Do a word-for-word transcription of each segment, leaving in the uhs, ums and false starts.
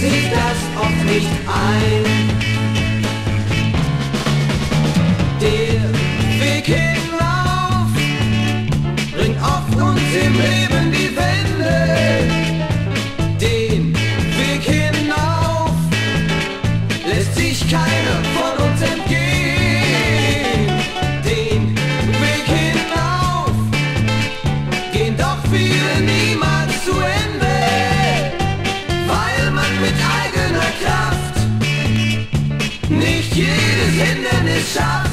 sieht das oft nicht ein. Der Weg hinauf bringt oft uns im Leben die Wende. Den Weg hinauf lässt sich keiner von uns entgehen. Den Weg hinauf gehen doch viele niemals zu Ende, weil man mit eigener Kraft nicht jedes Hindernis schafft.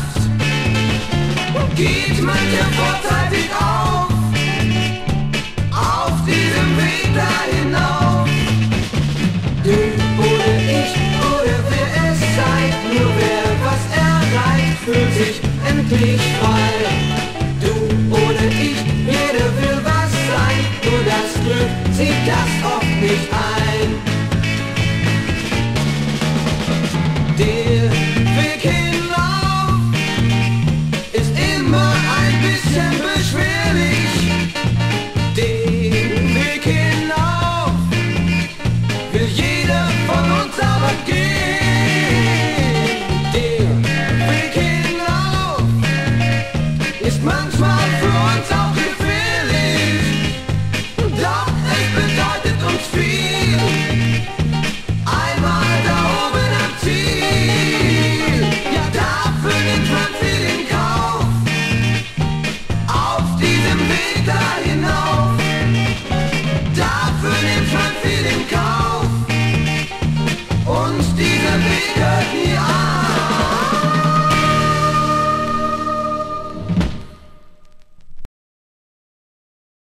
Geht mancher vorzeitig auf, auf diesem Weg da hinauf. Du oder ich oder wer es sei, nur wer was erreicht, fühlt sich endlich frei. Du oder ich, jeder will was sein, nur das Glück sieht das oft nicht ein. Der Weg hinauf ist immer ein bisschen beschwerlich. Den Weg hinauf will jeder von uns aber gehen. Der Weg hinauf ist manchmal für uns auch gefährlich, doch es bedeutet uns viel.